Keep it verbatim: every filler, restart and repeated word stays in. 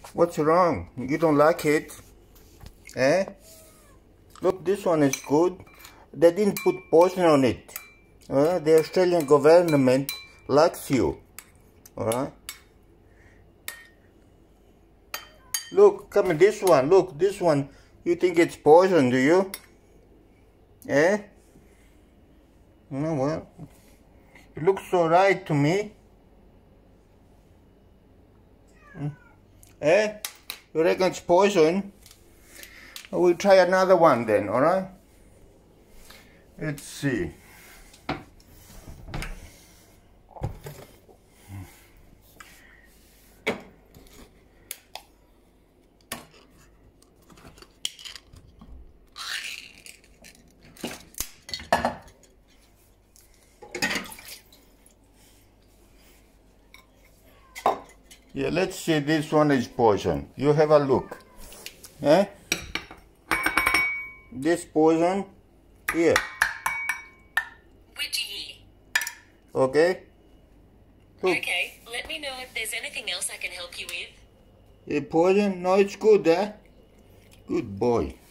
What's wrong? You don't like it? Eh? Look, this one is good. They didn't put poison on it. Uh, the Australian government likes you. Alright? Look, come on, this one. Look, this one. You think it's poison, do you? Eh? No, well. It looks alright to me. Eh? You reckon it's poison? We'll try another one then, alright? Let's see. Yeah, let's see, this one is poison. You have a look. Eh? This poison here. Which year? Okay? Look. Okay, let me know if there's anything else I can help you with. A poison? No, it's good, eh? Good boy.